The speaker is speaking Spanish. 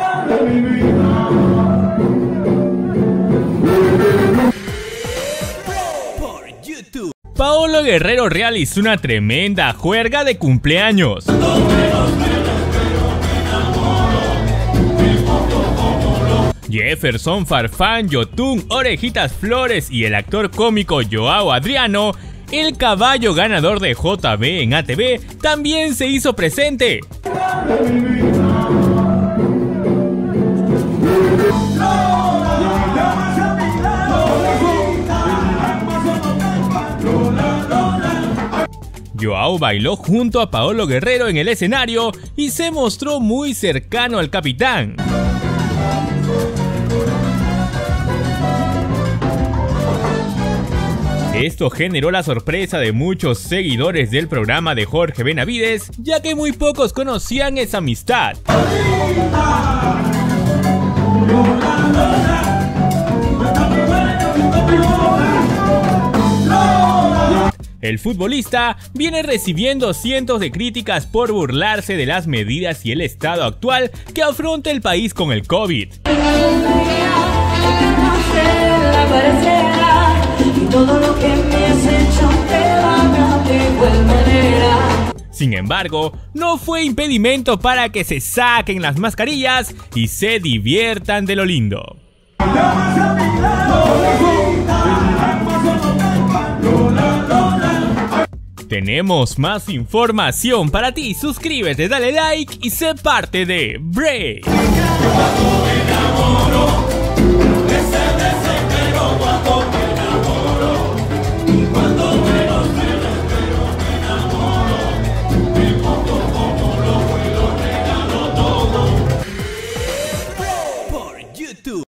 Paolo Guerrero realizó una tremenda juerga de cumpleaños. Jefferson Farfán, Yotun, Orejitas Flores y el actor cómico Joao Adriano, el caballo ganador de JB en ATV, también se hizo presente. Joao bailó junto a Paolo Guerrero en el escenario y se mostró muy cercano al capitán. Esto generó la sorpresa de muchos seguidores del programa de Jorge Benavides, ya que muy pocos conocían esa amistad. El futbolista viene recibiendo cientos de críticas por burlarse de las medidas y el estado actual que afronta el país con el COVID. Sin embargo, no fue impedimento para que se saquen las mascarillas y se diviertan de lo lindo. Tenemos más información para ti, suscríbete, dale like y sé parte de Break.